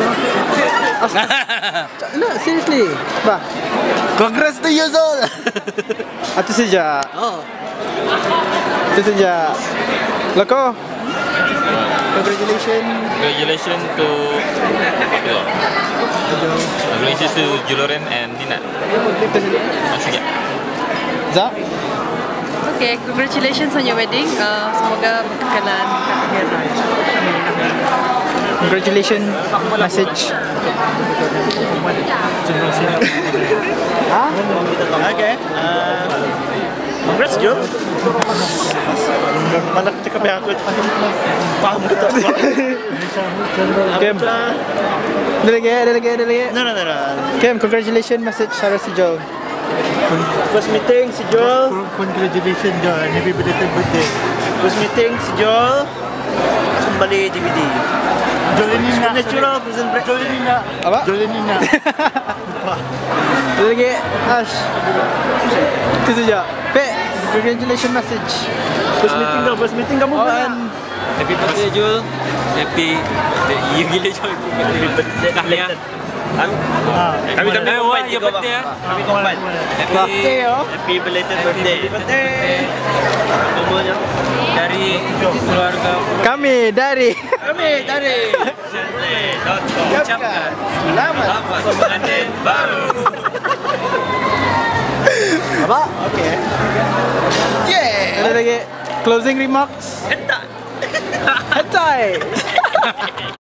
No, seriously. Bah. Congrats to you, Zul. Itu saja. Oh. Itu saja. Loko. Congratulations. Congratulations to Congratulations to Juloren and Nina. Za. Okay, congratulations on your wedding. Semoga berkekalan ke akhir. Amin. Congratulations message. Hah? Okay. Congrats, Jul. Mana cakap yang aku paham ke tak? Kim. Ada lagi. No. Kim, congratulations message Sarah si Joel. First meeting si Joel. Congratulations, Joel. Happy belated birthday. First meeting si Joel. Kembali DVD. Joel ini nak. Natural prison break. Joel ini nak. Apa? Joel ini nak. Ada lagi Ash. Itu saja. Pe, congratulations message. First meeting kamu kan? Happy birthday Jul. Happy birthday. You gila Jul. Happy birthday Tahliah. Kami combine juga Pak. Kami combine. Happy belated birthday. Semuanya dari keluarga Kami dari ucapkan selamat pengantin baru. apa? Okay. Yeah. Ada lagi closing remarks. Hentai.